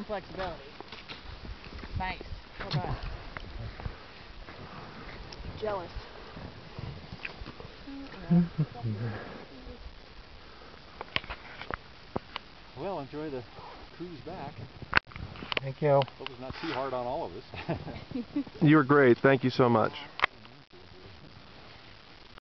some flexibility. Nice. Well done. Jealous. Well, enjoy the cruise back. Thank you. Hope it's not too hard on all of us. You were great. Thank you so much.